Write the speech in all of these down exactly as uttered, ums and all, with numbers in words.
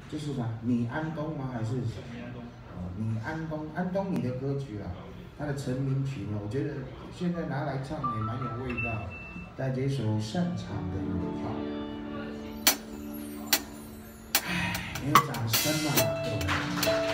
这是啥？你安东吗？还是？哦，你安东，安东尼的歌曲啊，他的成名曲呢，我觉得现在拿来唱也蛮有味道。带这首《擅长的拥抱》，唉，没有掌声啊，各位。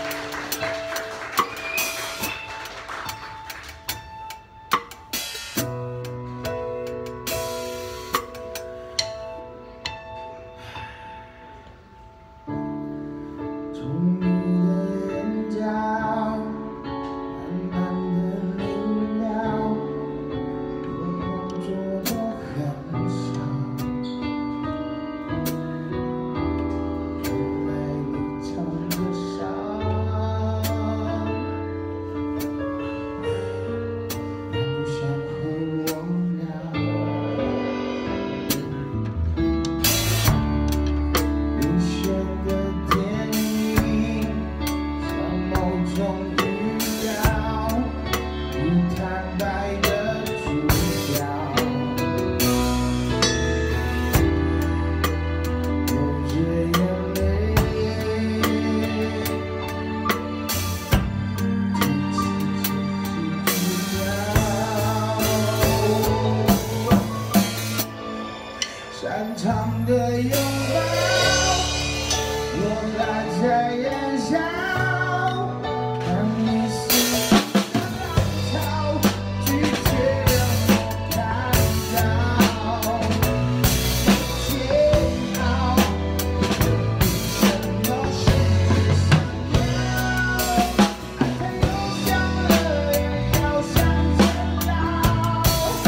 擅长的拥抱，落在在眼角，让你心的浪潮拒绝让我看到。煎熬，比什么世界想要？爱太又想了，也要想见到。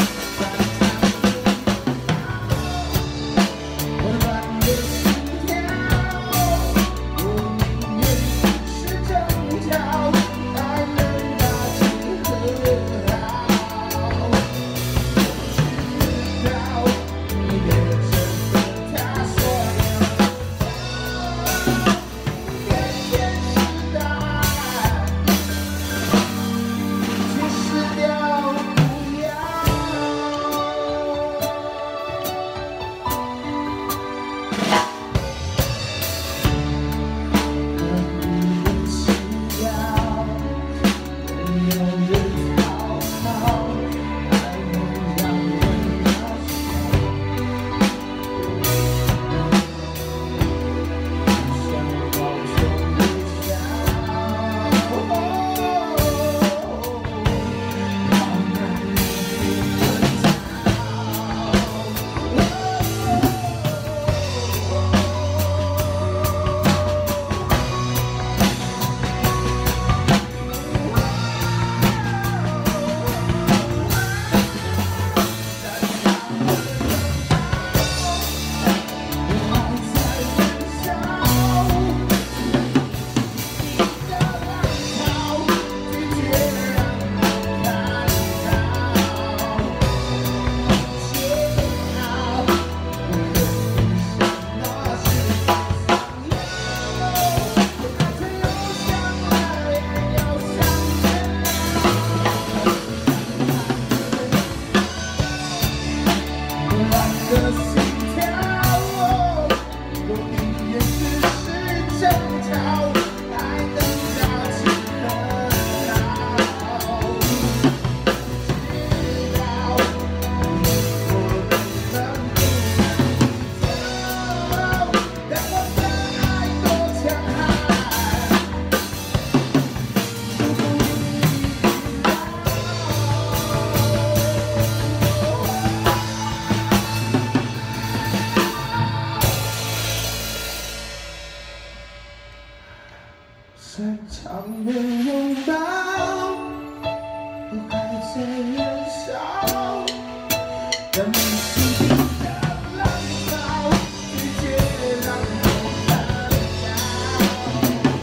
擅长的拥抱，都还在燃烧，让你心底的浪潮拒绝让我看到。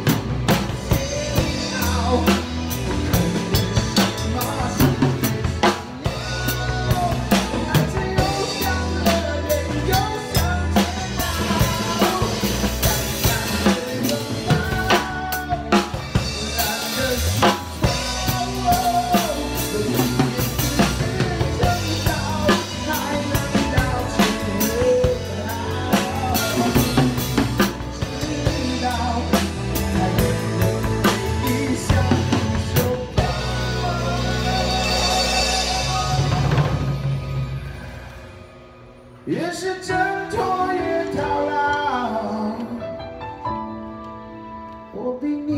煎熬，看你什么是最想要，爱着又想了，人又想见到。擅长的拥抱。 是挣脱也套牢，我比你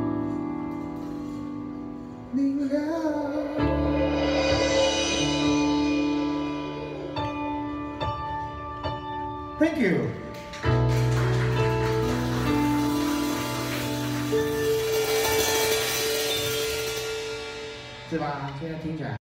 明了。Thank you。是吧？现在听起来。